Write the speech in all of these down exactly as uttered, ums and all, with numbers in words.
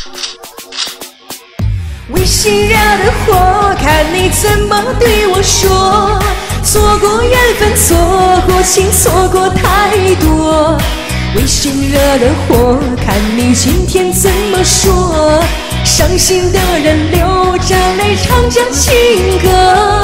微信惹的祸，看你怎么对我说。错过缘分，错过情，错过太多。微信惹的祸，看你今天怎么说。伤心的人流着泪唱着情歌。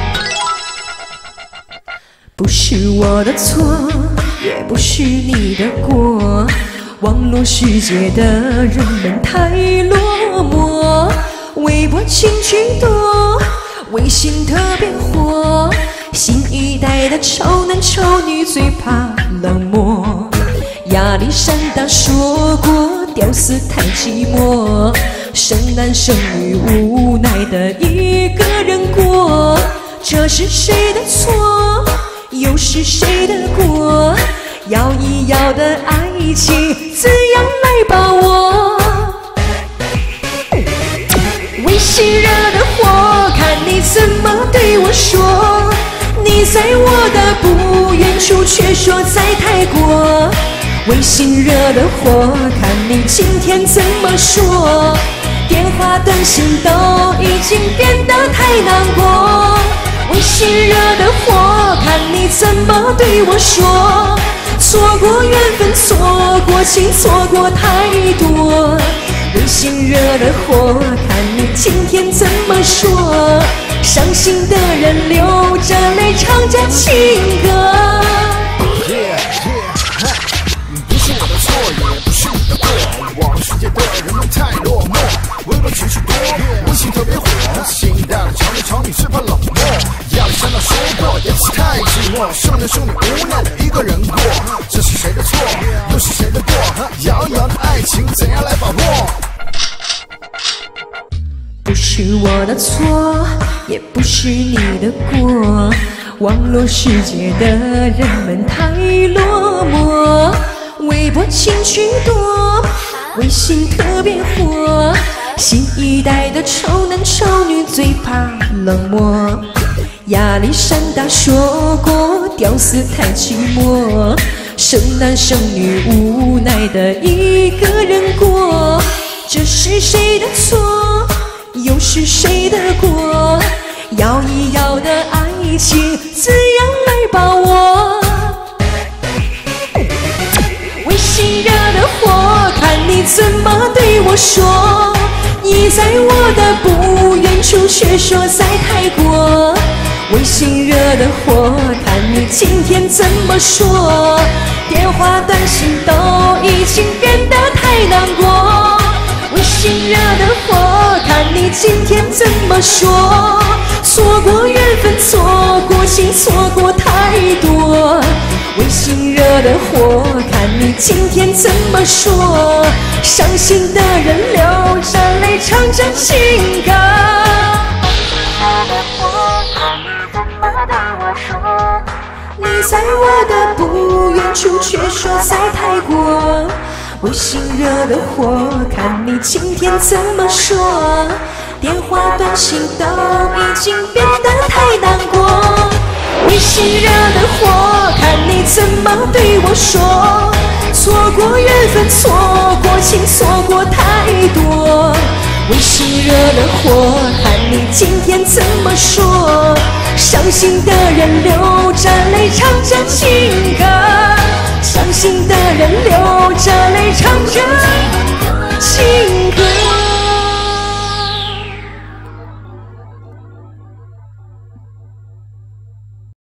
不是我的错，也不是你的过。网络世界的人们太落寞。微博情绪多，微信特别火。新一代的丑男丑女最怕冷漠。亚历山大说过，屌丝太寂寞。生男生女无奈的一个人过。这是谁的错，又是谁的锅？摇一摇的爱情，怎样来把握？微信惹的祸，看你怎么对我说。你在我的不远处，却说在泰国。微信惹的祸，看你今天怎么说。电话短信都已经变得太难过。微信惹的祸，看你怎么对我说。错过缘分，错过情，错过太多。微信惹的祸，看你今天怎么说。伤心的人流着泪唱着情歌。 不是我的错，也不是你的过。网络世界的人们太落寞，微博情绪多，微信特别火。新一代的潮男潮女最怕冷漠。亚历山大说过，屌丝太寂寞。生男生女无奈的一个人过。这是谁的错，又是谁的过？遥遥的爱情怎样来把握？ 不是我的错，也不是你的过。网络世界的人们太落寞。微博情绪多，微信特别火。新一代的丑男丑女最怕冷漠。亚历山大说过，屌丝太寂寞。生男生女无奈的一个人过。这是谁的错，又是谁的锅？摇一摇的爱情，怎样来把握？微信惹的祸，看你怎么对我说。你在我的不远处，却说在泰国。微信惹的祸，看你今天怎么说。电话短信都已经变得太难过。微信惹的祸，看你今天怎么说。错过缘分，错过情，错过太多。微信惹的祸，看你今天怎么说。伤心的人流着泪唱着情歌。你在我的不远处，却说在泰国。微信惹的祸，看你今天怎么说。电话短信都已经变得太难过。微信惹的祸，看你怎么对我说。错过缘分，错过情，错过太多。微信惹的祸，看你今天怎么说。伤心的人流着泪唱着情歌。伤心的人流着泪唱着情歌。